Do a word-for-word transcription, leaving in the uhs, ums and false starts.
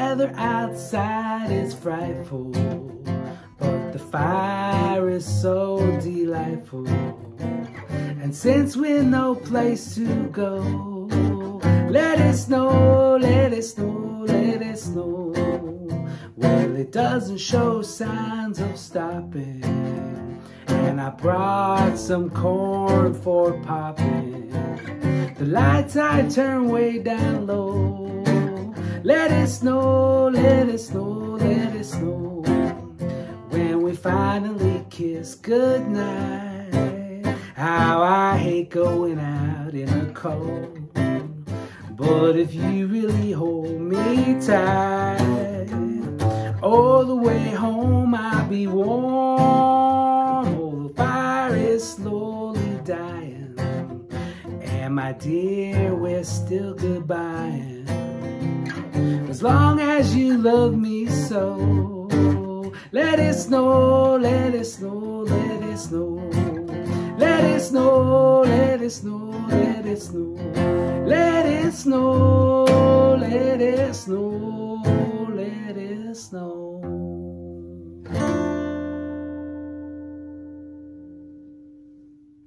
weather outside is frightful, but the fire is so delightful. And since we're no place to go, let it snow, let it snow, let it snow. Well, it doesn't show signs of stopping, and I brought some corn for popping. The lights I turn way down low. Let it snow, let it snow, let it snow. When we finally kiss goodnight, how I hate going out in the cold. But if you really hold me tight, all the way home I'll be warm. Oh, the fire is slowly dying, and my dear, we're still goodbying. As long as you love me so, let it snow, let it snow, let it snow. Let it snow, let it snow, let it snow. Let it snow, let it snow, let it snow.